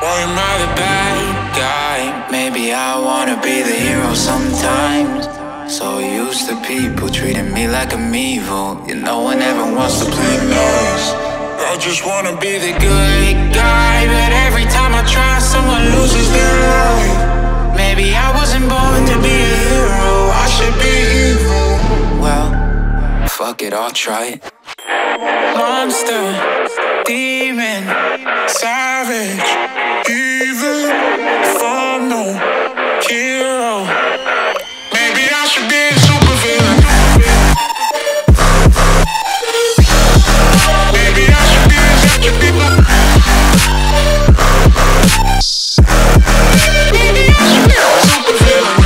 Boy, am I the bad guy? Maybe I wanna be the hero sometimes. So used to people treating me like I'm evil. You know, one never wants to play nice. I just wanna be the good guy, but every time I try, someone loses their life. Maybe I wasn't born to be a hero, I should be evil. Well, fuck it, I'll try it. Monster, demon, savage, evil. If I'm no hero, maybe I should be a supervillain. Maybe I should be a supervillain. Maybe I should be a supervillain.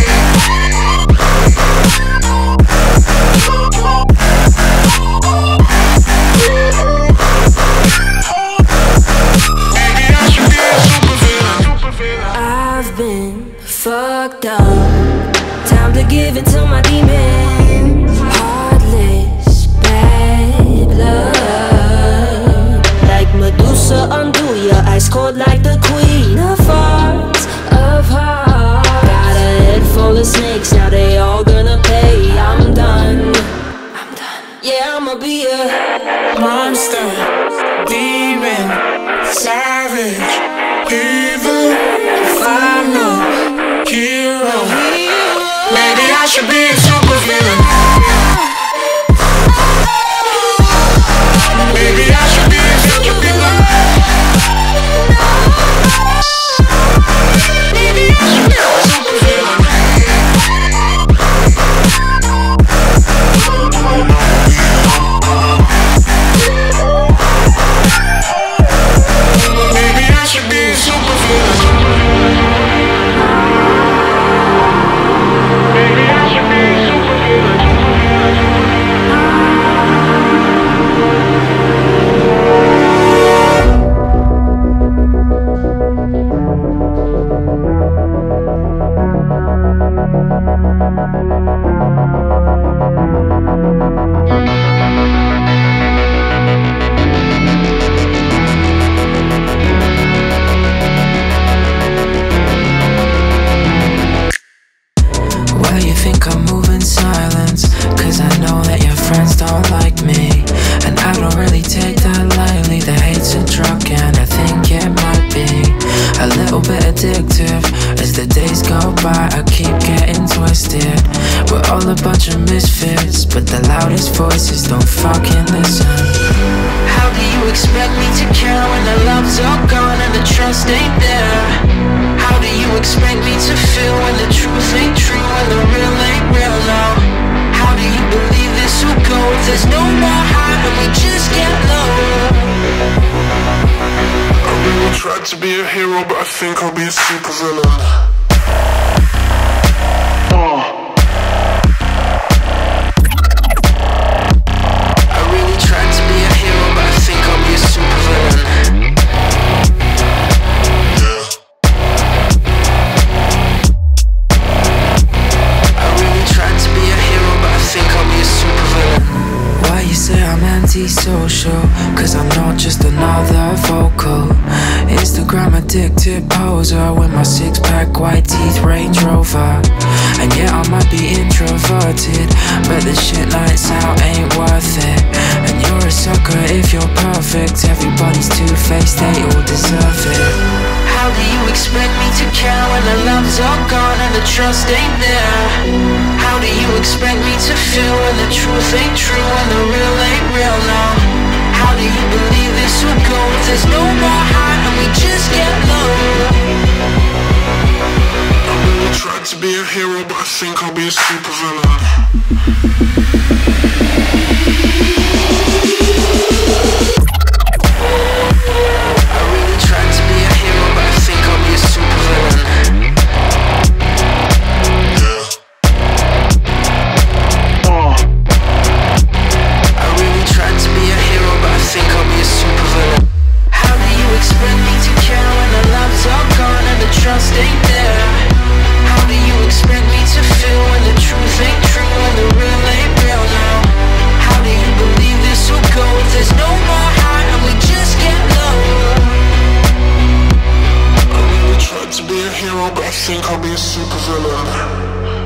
I've been fucked up. Time to give it to my demons. Heartless, bad blood. Like Medusa, undo ya. Ice cold like the queen of hearts, of hearts. Got a head full of snakes, now they all gonna pay. I'm done. Yeah, I'ma be a Monster, demon, savage, evil. If I'm no hero, maybe I should be a supervillain. Maybe I should be a supervillain. Maybe I should be a supervillain. Maybe I should be a supervillain. Maybe I should be a supervillain. Well, you think I'm moving silence, cause I know that your friends don't like me. And I don't really take that lightly. The hate's a drug and I think it might be a little bit addictive. As the days go by, I keep getting twisted. We're all a bunch of misfits, but the loudest voices don't fucking listen. How do you expect me to care when the love's all gone and the trust ain't there? How do you expect me to feel when the truth ain't true and the real ain't real now? How do you believe this will go if there's no more high and we just get low? I really tried to be a hero, but I think I'll be a supervillain. I really tried to be a hero, but I think I'll be a supervillain. I really tried to be a hero, but I think I'll be a supervillain. Why you say I'm antisocial? Cause I'm not just another vocal Instagram addicted poser with my six-pack, white teeth, Range Rover. And yeah, I might be introverted, but the shit nights out ain't worth it. And you're a sucker if you're perfect. Everybody's two-faced, they all deserve it. How do you expect me to care when the love's all gone and the trust ain't there? How do you expect me to feel when the truth ain't true and the real ain't real now? How do you believe this will go if there's no more high and we just get low? I really tried to be a hero, but I think I'll be a supervillain. I really tried to be a hero, but I think I'll be a supervillain. I really tried to be a hero, but I think I'll be a supervillain. How do you expect me to care when the love's all gone and the trust ain't there? How do you expect me to feel when the truth ain't true and the real ain't think I'll be a supervillain.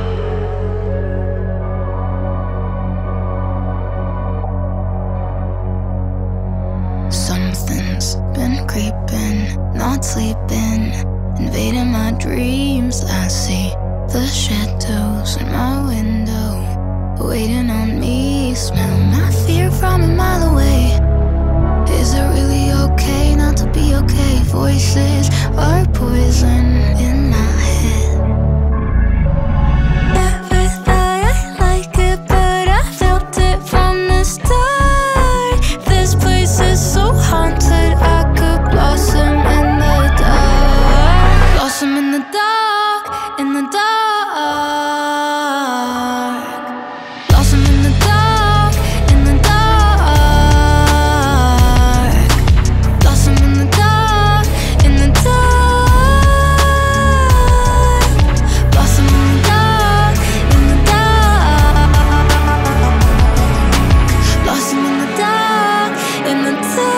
Something's been creeping, not sleeping, invading my dreams. I see the shadows in my window, waiting on me. Smell my fear from a mile away. Is it really okay not to be okay? Voices are poison in my head. Never thought I'd like it, but I felt it from the start. This place is so haunted, I could blossom in the dark. Blossom in the dark, in the dark. Blossom in the dark, in the dark. Blossom in the dark, in the dark. Blossom in the dark, in the dark. Blossom in the dark, in the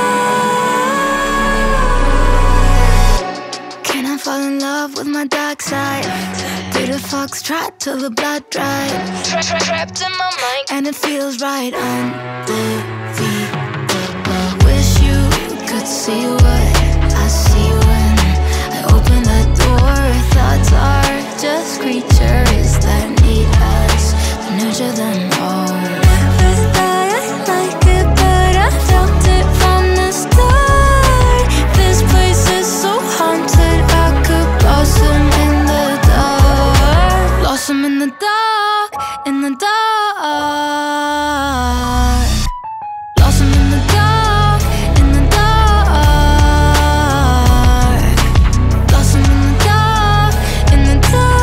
dark. Can I fall in love with my dark side? Do the foxtrot till the blood dried? Trapped in my mind, and it feels right. Undefeatable. Wish you could see what I see when I open that door. Thoughts are just creatures that need us to nurture them all. Never thought I'd like it, but I felt it from the start. This place is so haunted, I could blossom in the dark. Blossom in the dark, in the dark. Blossom in the dark, in the dark. Blossom in the dark, in the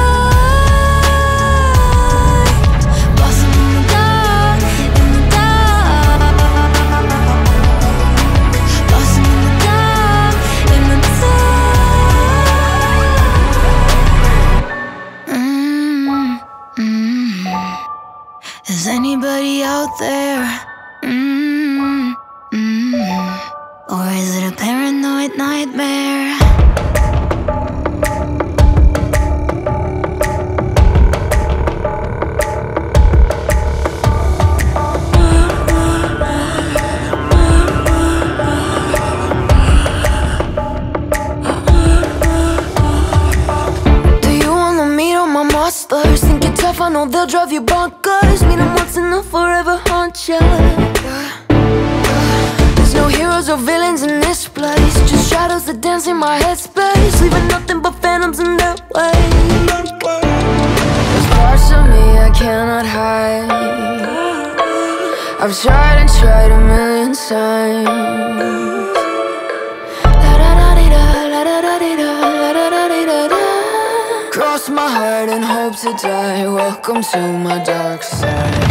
dark. Blossom in the dark, in the dark. Blossom in the dark, in the dark. Is anybody out there? Or is it a paranoid nightmare? Do you wanna meet all my monsters? Think you're tough, I know they'll drive you bonkers. Meet them once and they'll forever haunt you. There's no heroes or villains in this place, just shadows that dance in my headspace, leaving nothing but phantoms in their way. There's parts of me I cannot hide. I've tried and tried a million times. Cross my heart and hope to die. Welcome to my dark side.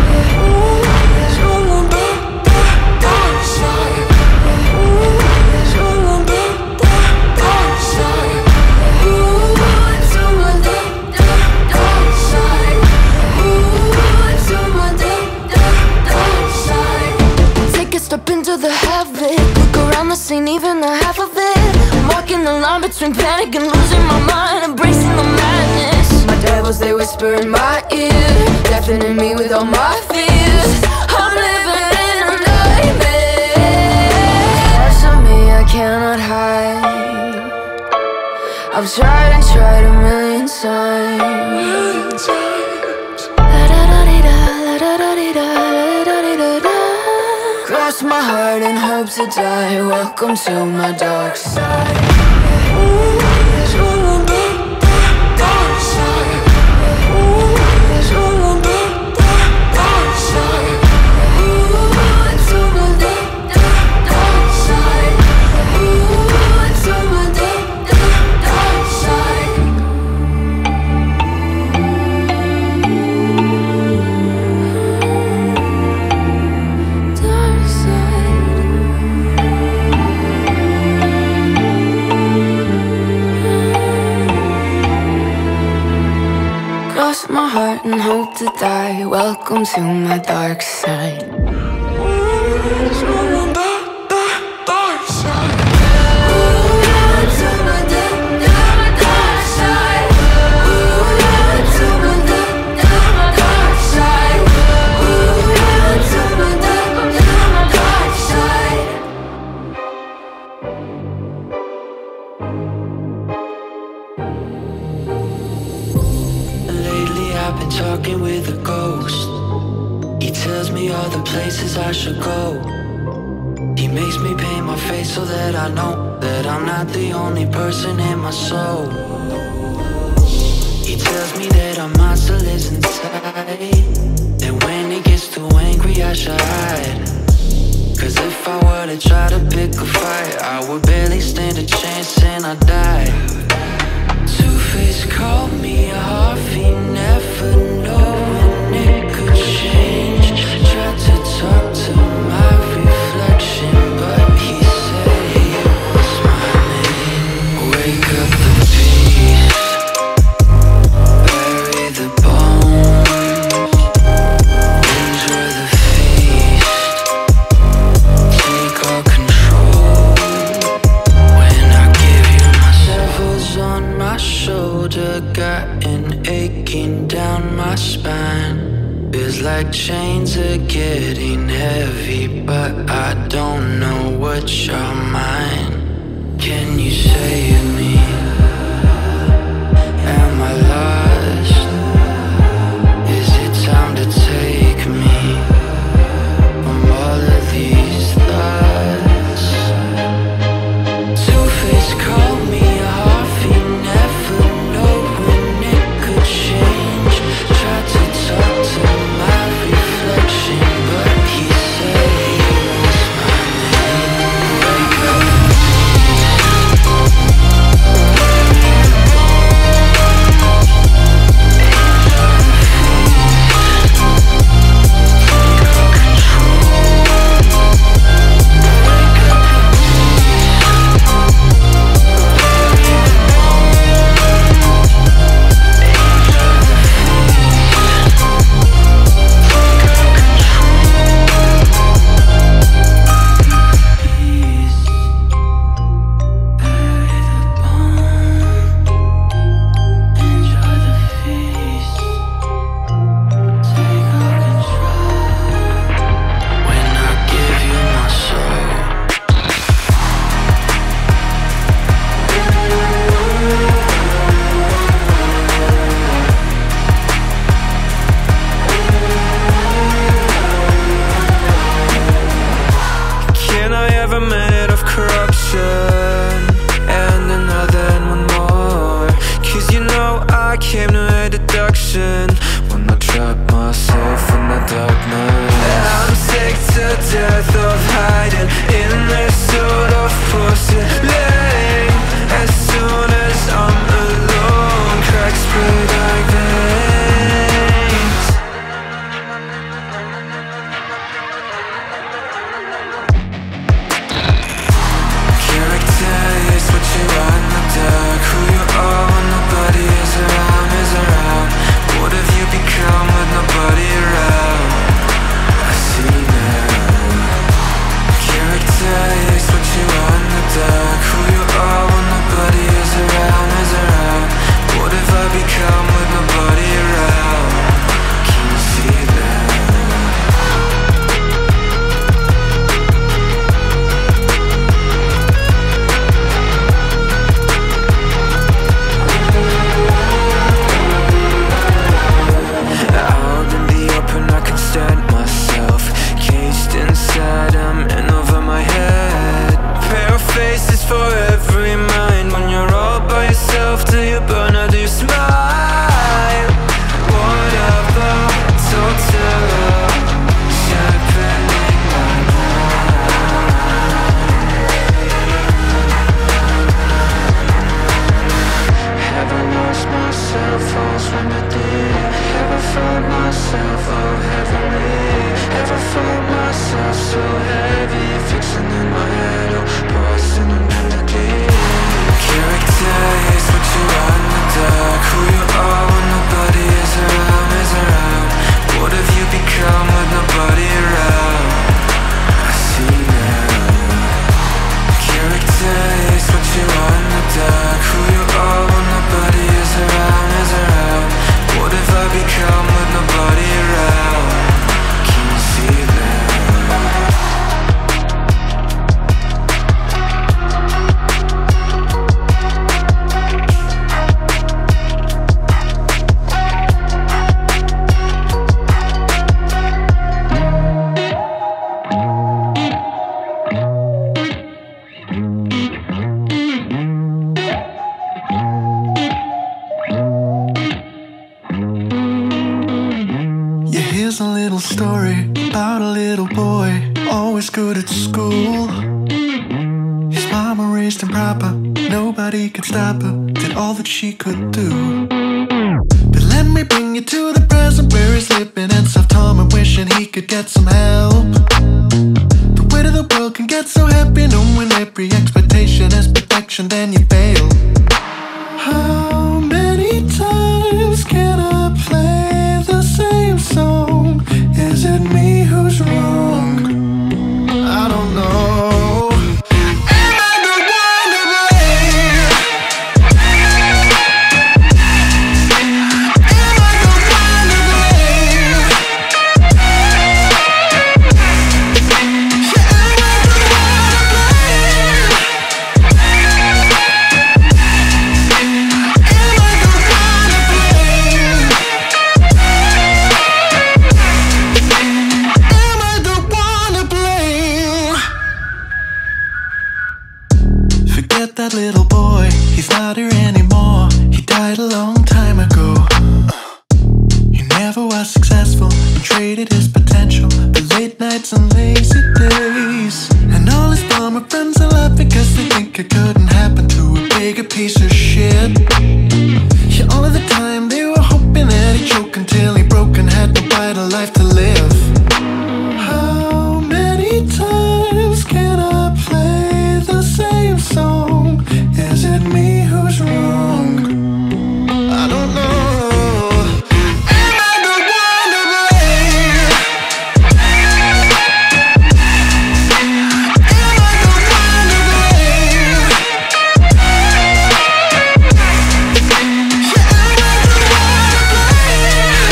Step into the havoc, look around the scene, even the half of it. I'm walking the line between panic and losing my mind, embracing the madness. My devils, they whisper in my ear, deafening me with all my fears. I'm living in a nightmare. Parts of me I cannot hide. I've tried and tried a million times. Cross my heart and hope to die. Welcome to my dark side. Cross my heart and hope to die. Welcome to my dark side. places I should go. He makes me paint my face so that I know that I'm not the only person in my soul. He tells me that a monster lives inside, and when he gets too angry I should hide. Cause if I were to try to pick a fight, I would barely stand a chance and I'd die. Two-Face called me a Harvey, never know when it could change. Tried to talk to my reflection, but he said it was my name. Wake up the beast, bury the bones, enjoy the feast, take all control. When I give you my devil's on my shoulder, got an aching down my spine. Feels like chains are getting heavy, but I don't know what's your mind. Can you save me? Am I lost? Is it time to take me from all of these thoughts? Two-Face called me a Harvey, never know when it could change. Tried to talk to my reflection, but he said it was my name. Wake up. little story about a little boy, always good at school. His mama raised him proper, nobody could stop her, did all that she could do. But let me bring you to the present where he's living and self-taught and wishing he could get some help. The weight of the world can get so heavy, knowing every expectation has protection, then you fail. How many times can I play the same song? Is it me who's wrong? I don't know. Am I the one to blame? Am I the one to blame? Yeah, am I the one to blame? Am I the one to blame? Am I the one to blame? Forget that little boy, he's not here anymore. He died a long time ago. He never was successful and traded his potential for late nights and lazy days. And all his former friends are laughing because they think it couldn't happen to a bigger piece of shit. Yeah, all of the time they were hoping that he'd choke until he broke and had no vital life to live. How many times can I play the same song? Is it me who's wrong? I don't know. Am I the one to blame? Am I the one to blame? Yeah, am I the one to blame?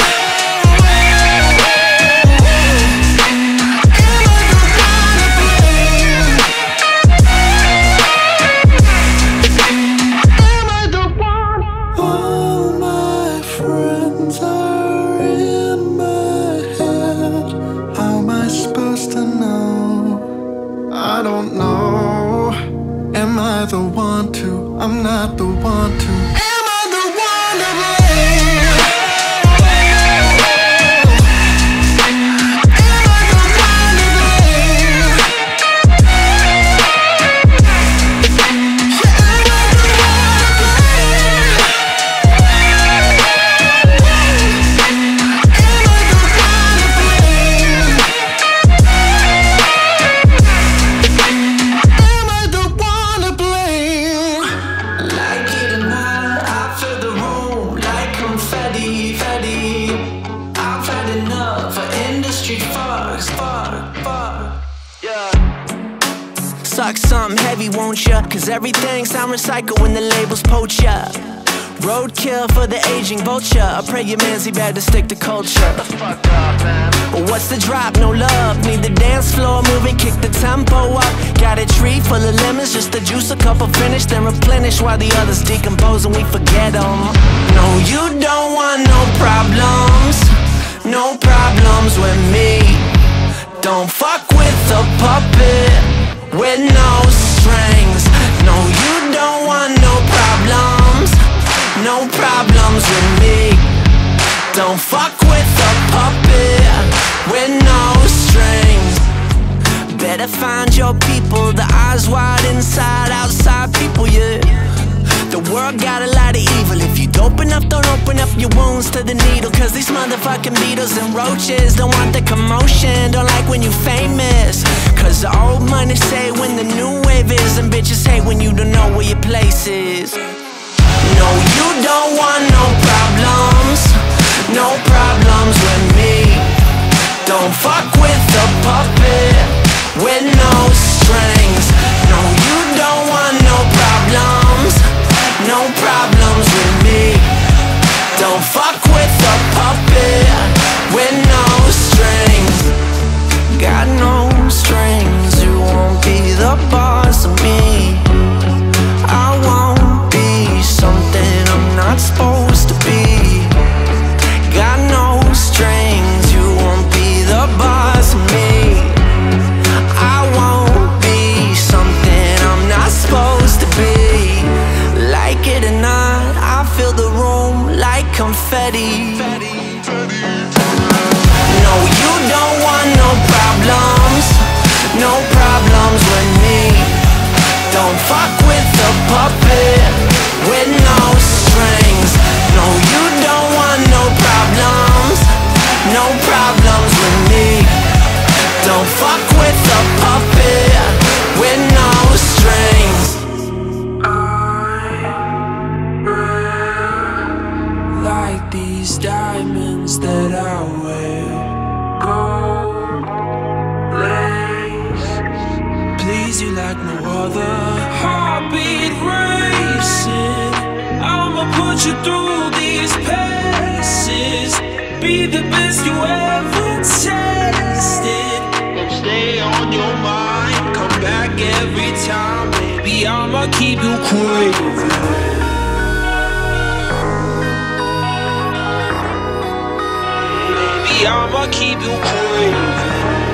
Am I the one to blame? Am I the one? All my friends are in my head. How am I supposed to know? I don't know. Am I the one to? I'm not the one to. Am I the one to blame? Am I the one to blame? Yeah, am I the one to blame? Am I the one to blame? Am I the one to blame? Like it or not, I fill the room like confetti, confetti. I've had enough of industry fucks, fuck, yeah. Suck something heavy, won't ya? Cause everything sound recycled when the labels poach ya. Roadkill for the aging vulture. I pray your man's he better stick to culture. The fuck up, man. But what's the drop? No love. Need the dance floor moving, kick the tempo up. Got a tree full of lemons, just to juice a couple finish, then replenish while the others decompose and we forget them. No, you don't want no problems. No problems with me. Don't fuck with a puppet with no strings. No, you don't want no problems. No problems with me. Don't fuck with a puppet with no strings. Better find your people, the eyes wide inside, outside people, yeah. The world got a lot of evil. If you open up, don't open up your wounds to the needle. Cause these motherfucking beetles and roaches don't want the commotion, don't like when you famous. Cause the old money say when the new wave is, and bitches hate when you don't know where your place is. No, you don't want no problems. No problems with me. Don't fuck with a puppet with no strings. No, you don't want no problems. No problems with me. Don't fuck with a puppet with no strings. Got no strings. You won't be the boss of me. I won't be something I'm not supposed to be. Got no strings. You won't be the boss of me. I no other. Heartbeat racing, I'ma put you through these paces. Be the best you ever tasted. And stay on your mind, come back every time. Baby, I'ma keep you craving. Baby, I'ma keep you craving.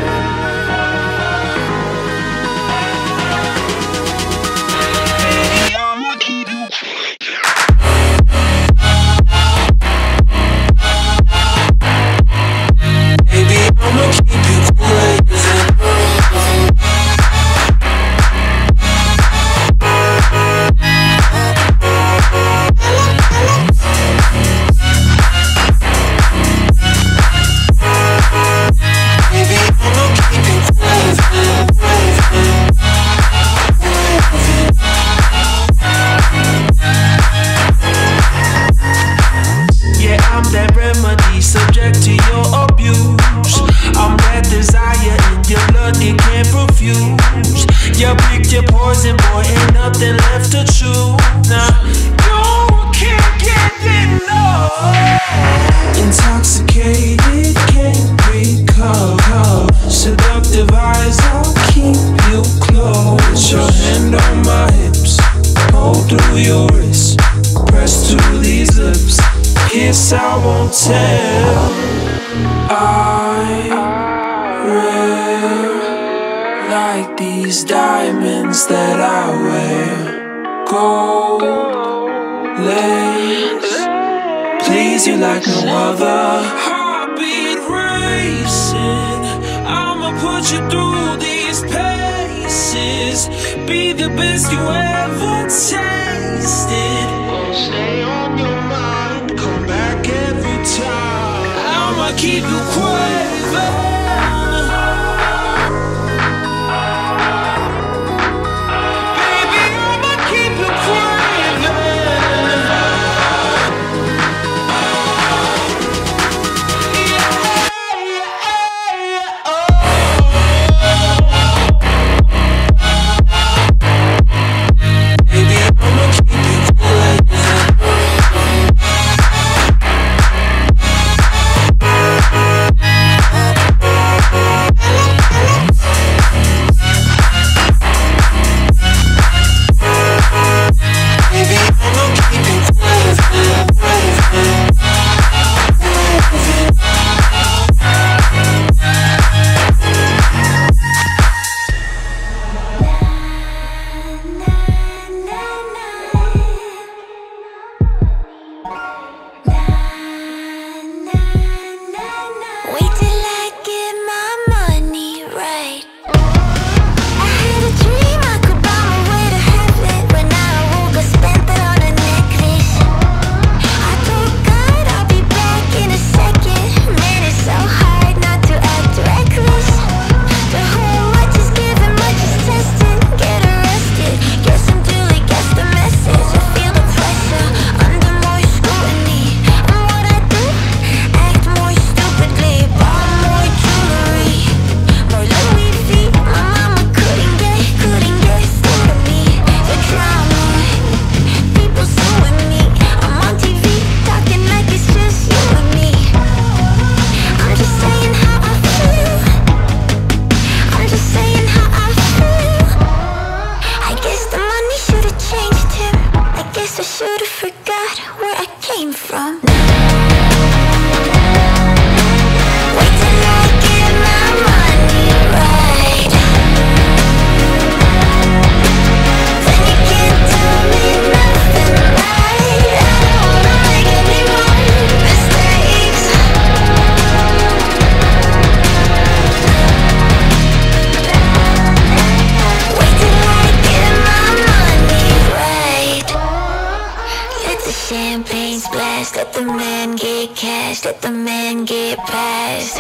Let the man get past.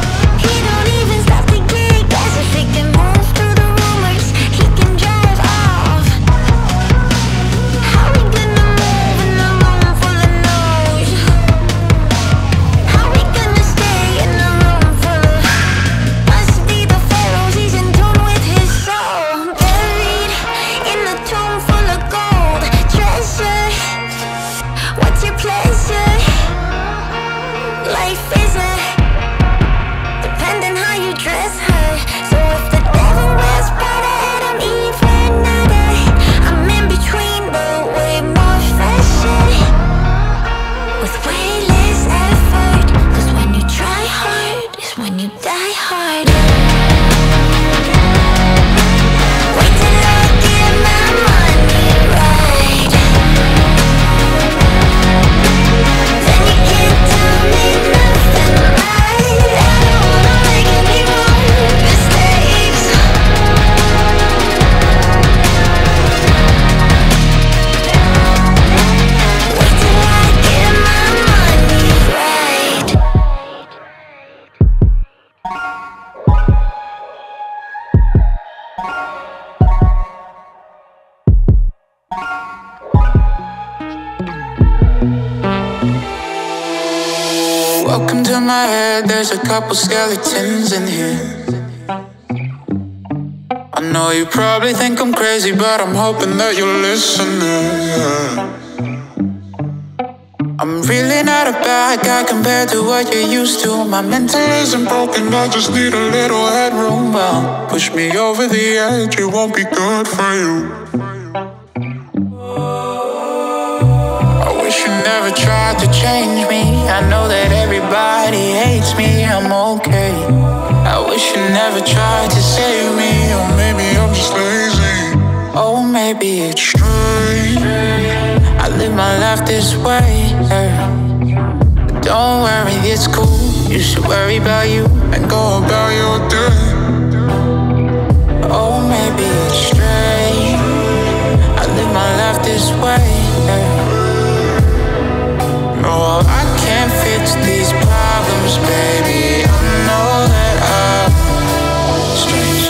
He don't even stop to get gas. If he can move through the rumors, he can drive off. How we gonna move in a room full of no's? How we gonna stay in a room full of must be the pharaohs, he's in tune with his soul. Buried Welcome to my head, there's a couple skeletons in here. I know you probably think I'm crazy, but I'm hoping that you're listening. I'm really not a bad guy compared to what you're used to. My mental isn't broken, I just need a little headroom. Well, push me over the edge, it won't be good for you. I wish you never tried to change me. I know that everybody hates me, I'm okay. I wish you never tried to save me. Or maybe I'm just lazy. Oh, maybe it's strange I live my life this way. But don't worry, it's cool. You should worry about you and go about your day. Oh, maybe it's strange I live my life this way. No, I can't fix these problems, baby. I know that I'm strange.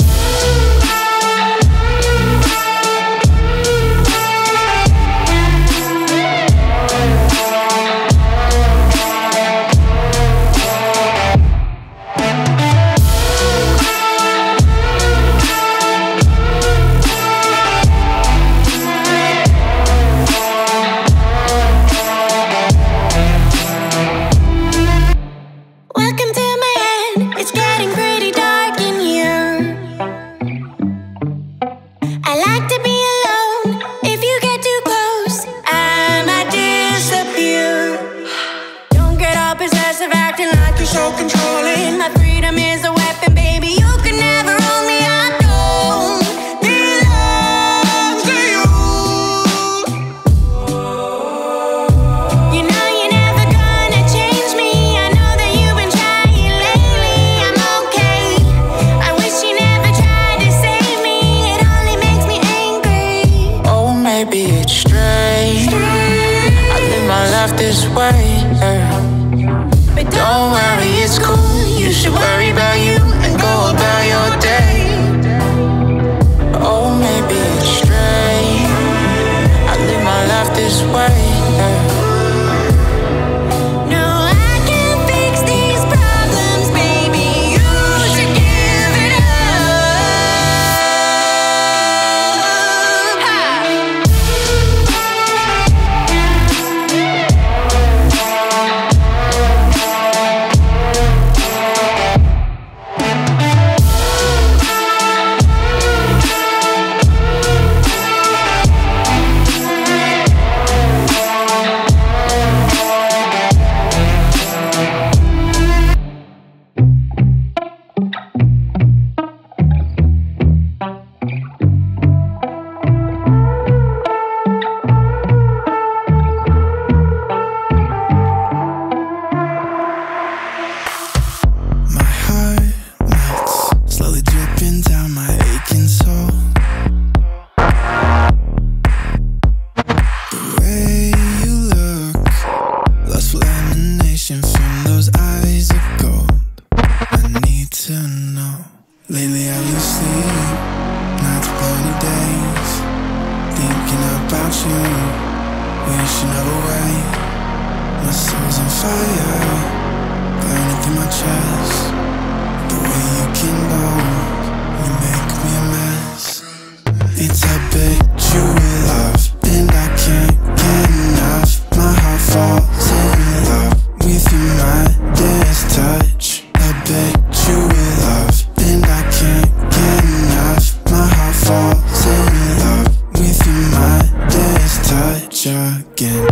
So controlling, my freedom is a weapon, baby. You can never hold me. I don't belong to you. You know you're never gonna change me. I know that you've been trying lately. I'm okay. I wish you never tried to save me. It only makes me angry. Oh, maybe it's strange I live my life this way. But don't worry, it's cool. You should worry about you and go about your day. Oh, maybe it's strange I live my life this way. No, I can't fix these problems, baby. You should give it up. Lately I lose sleep, nights plenty days, thinking about you, wishing of a way. My soul's on fire, burning through my chest. The way you kindle, you make me a mess. It's habitual love, and I can't get enough. My heart falls in love with your Midas touch. Habitual love, and I can't get enough. My heart falls in love with your Midas touch again.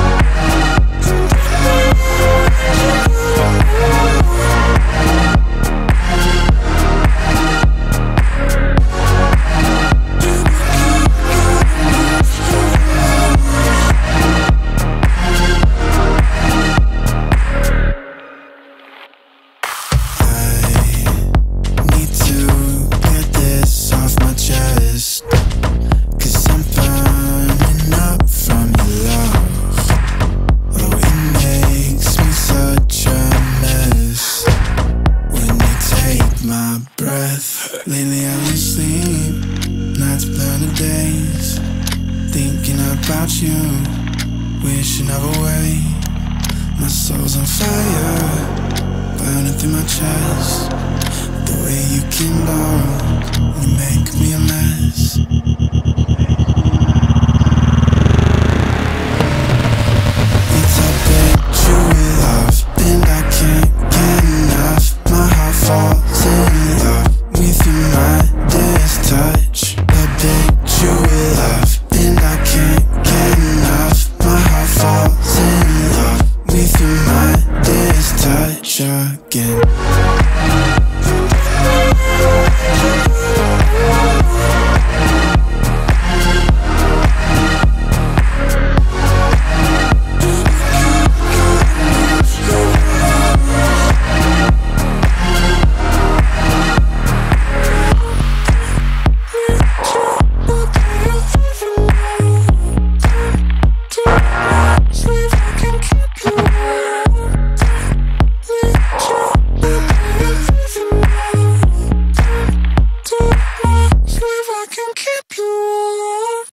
Lately I lose sleep, nights blur the days, thinking about you, wishing of a way. My soul's on fire, burning through my chest. The way you kindle, you make me a mess.